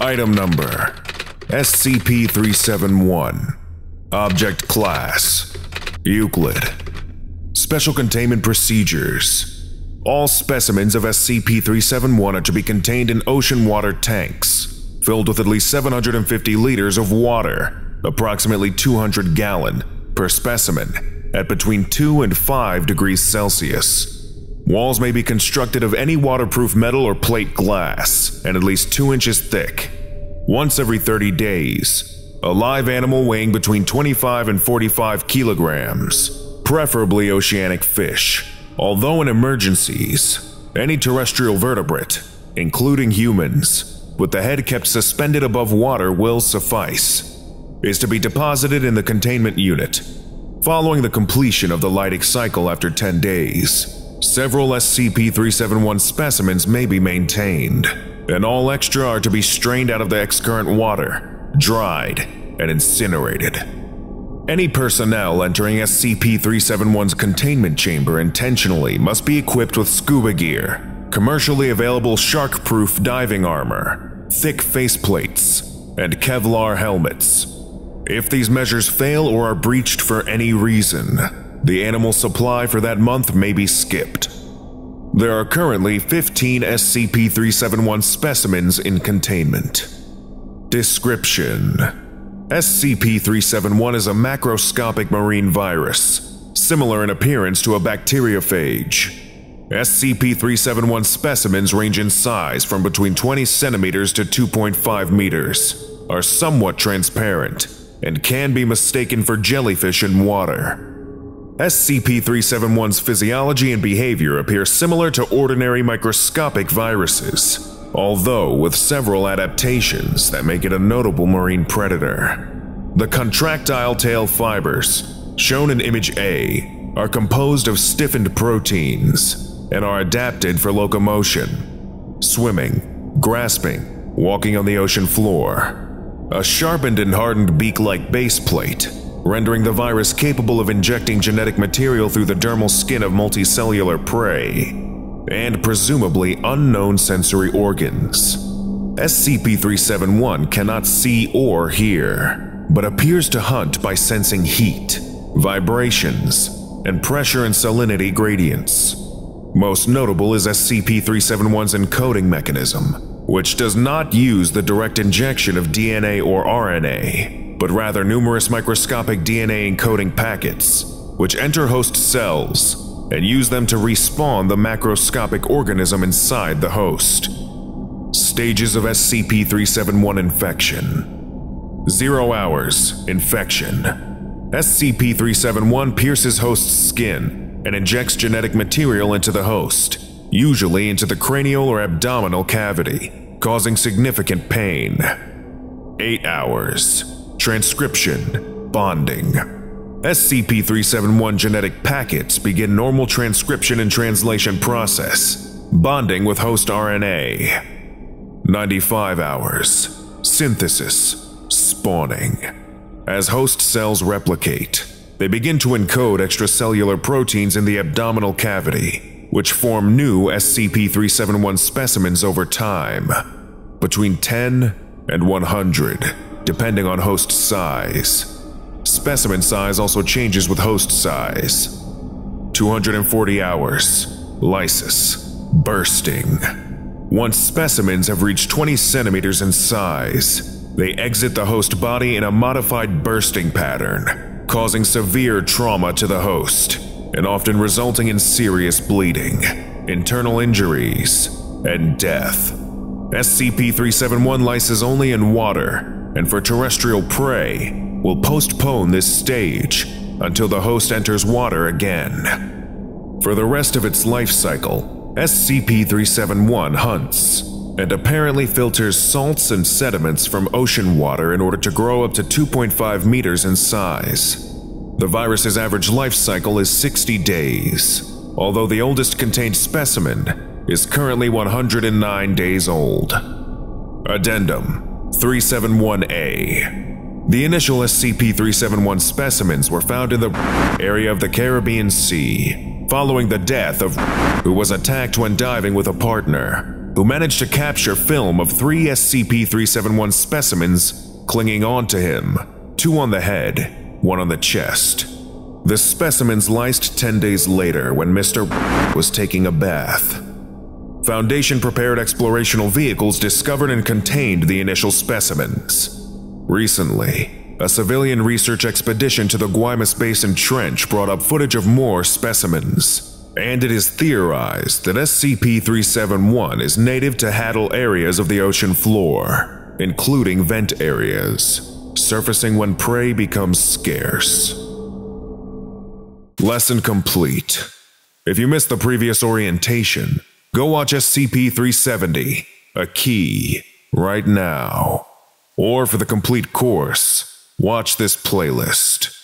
Item Number: SCP-371. Object Class: Euclid. Special Containment Procedures: all specimens of SCP-371 are to be contained in ocean water tanks, filled with at least 750 liters of water, approximately 200 gallon, per specimen, at between 2 and 5 degrees Celsius. Walls may be constructed of any waterproof metal or plate glass, and at least 2 inches thick. Once every 30 days, a live animal weighing between 25 and 45 kilograms, preferably oceanic fish. Although in emergencies, any terrestrial vertebrate, including humans, with the head kept suspended above water will suffice, is to be deposited in the containment unit. Following the completion of the lytic cycle after 10 days, several SCP-371 specimens may be maintained, and all extra are to be strained out of the excurrent water, dried, and incinerated. Any personnel entering SCP-371's containment chamber intentionally must be equipped with scuba gear, commercially available shark-proof diving armor, thick faceplates, and Kevlar helmets. If these measures fail or are breached for any reason, the animal supply for that month may be skipped. There are currently 15 SCP-371 specimens in containment. Description: SCP-371 is a macroscopic marine virus, similar in appearance to a bacteriophage. SCP-371 specimens range in size from between 20 centimeters to 2.5 meters, are somewhat transparent, and can be mistaken for jellyfish in water. SCP-371's physiology and behavior appear similar to ordinary microscopic viruses, although with several adaptations that make it a notable marine predator. The contractile tail fibers, shown in Image A, are composed of stiffened proteins and are adapted for locomotion, swimming, grasping, walking on the ocean floor. A sharpened and hardened beak-like base plate, rendering the virus capable of injecting genetic material through the dermal skin of multicellular prey, and presumably unknown sensory organs. SCP-371 cannot see or hear, but appears to hunt by sensing heat, vibrations, and pressure and salinity gradients. Most notable is SCP-371's encoding mechanism, which does not use the direct injection of DNA or RNA, but rather numerous microscopic DNA-encoding packets, which enter host cells and use them to respawn the macroscopic organism inside the host. Stages of SCP-371 infection: 0 hours, infection. SCP-371 pierces host's skin and injects genetic material into the host, usually into the cranial or abdominal cavity, causing significant pain. 8 hours. Transcription, bonding. SCP-371 genetic packets begin normal transcription and translation process, bonding with host RNA. 95 hours. Synthesis, spawning. As host cells replicate, they begin to encode extracellular proteins in the abdominal cavity, which form new SCP-371 specimens over time, between 10 and 100, depending on host size. Specimen size also changes with host size. 240 hours. Lysis. Bursting. Once specimens have reached 20 centimeters in size, they exit the host body in a modified bursting pattern, causing severe trauma to the host, and often resulting in serious bleeding, internal injuries, and death. SCP-371 lyses only in water, and for terrestrial prey, will postpone this stage until the host enters water again. For the rest of its life cycle, SCP-371 hunts, and apparently filters salts and sediments from ocean water in order to grow up to 2.5 meters in size. The virus's average life cycle is 60 days, although the oldest contained specimen is currently 109 days old. Addendum 371-A. The initial SCP-371 specimens were found in the area of the Caribbean Sea, following the death of who was attacked when diving with a partner. who managed to capture film of 3 SCP-371 specimens clinging onto him, 2 on the head, 1 on the chest. The specimens lysed 10 days later when Mr. was taking a bath. Foundation-prepared explorational vehicles discovered and contained the initial specimens. Recently, a civilian research expedition to the Guaymas Basin Trench brought up footage of more specimens, and it is theorized that SCP-371 is native to Haddle areas of the ocean floor, including vent areas, surfacing when prey becomes scarce. Lesson complete. If you missed the previous orientation, go watch SCP-370, A Key, right now. Or for the complete course, watch this playlist.